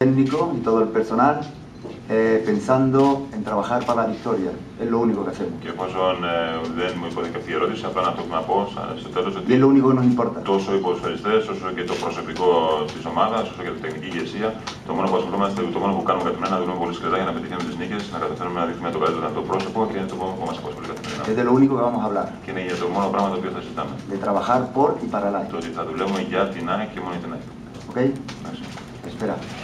técnico y todo el personal pensando en trabajar para la victoria. Es lo único que hacemos. Και εφόσον δεν μου υπόθηκε αυτή η ερώτηση, απλά να το να πω στο τέλος ότι Y es lo único que nos importa. τόσο οι ποδοσφαιριστές, όσο και το προσωπικό της ομάδας, όσο και η τεχνική ηγεσία, το μόνο που ασχολούμαστε, το μόνο που κάνουμε καθημερινά, να δούμε πολύ σκληρά για να πετύχουμε τις νίκες, να καταφέρουμε να δείχνουμε το καλύτερο δυνατό πρόσωπο και είναι το μόνο που μας απασχολεί καθημερινά. Es de lo único que vamos a hablar. Και είναι για το μόνο πράγμα το οποίο θα συζητάμε. De trabajar por y para la Το ότι θα δουλεύουμε για την ΑΕΚ και μόνο για την ΑΕΚ. ¿Ok? Εντάξει. Espera.